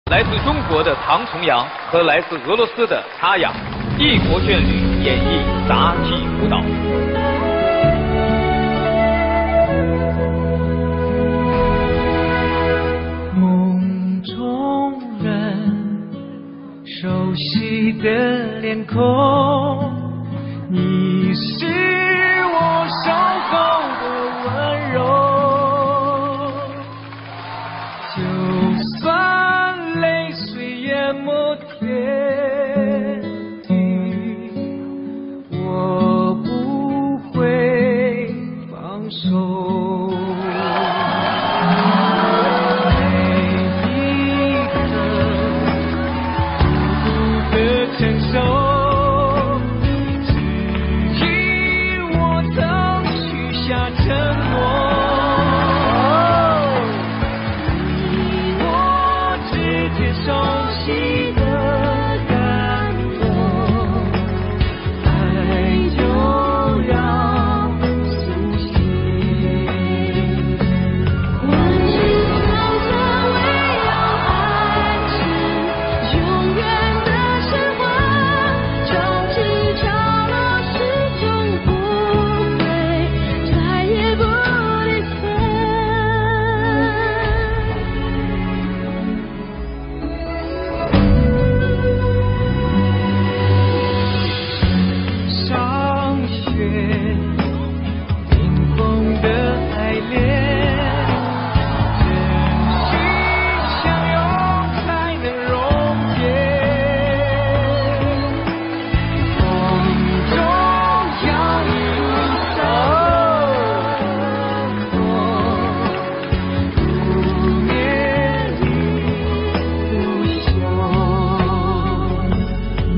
来自中国的唐重阳和来自俄罗斯的他雅，异国眷侣演绎杂技舞蹈。 梦中人，熟悉的脸孔，你是我守候的温柔，就算泪水淹没天地，我不会放手。每一刻孤独的承受，只因我曾许下承诺。熟悉的感动，爱就要苏醒。 万世长河唯有爱是永远的神话，潮起潮落始终不会，再也不离分。 冰封的爱恋，真心相拥才能溶解。风中摇曳生活，不灭不休。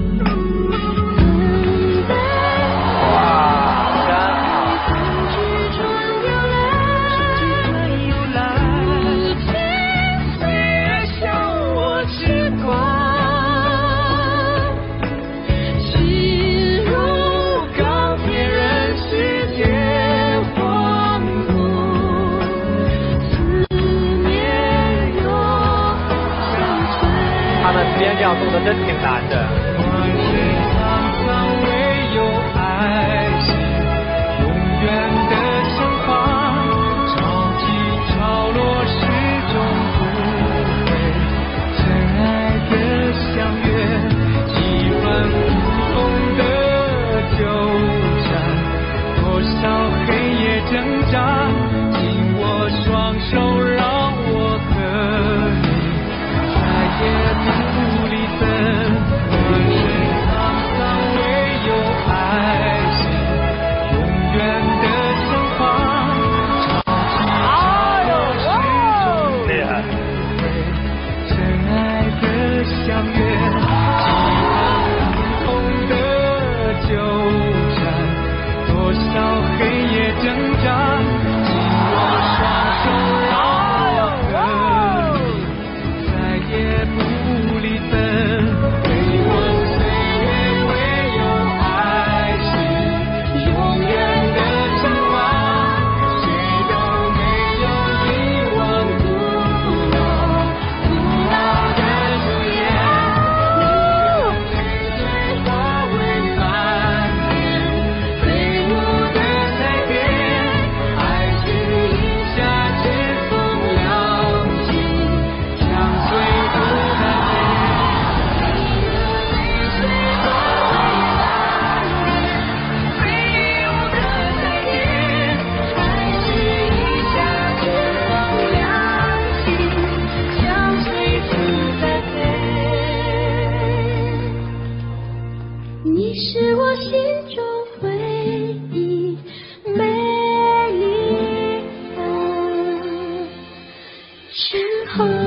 他们时间这样动的真挺难的。 万世沧桑唯有爱是永远的神话，潮起潮落始终不会，真爱的相约，几番不同的纠缠，多少黑夜挣扎，紧握双手让我和你再也不离分。万世沧桑唯有爱是永远的神话，潮起潮落始终不会，真爱的相约，几番不同的纠缠，多少黑夜挣扎，紧握双手让我和你再也不离分。回望岁月，唯有爱是永远的神话，谁都没有遗忘古老的誓言。流水化为满天飞舞的彩蝶，爱是饮下千风凉气，相随不改变。流水化为满天飞舞的彩蝶，爱是饮下千风凉气，相随不改变。你是我心中唯一美丽的时候。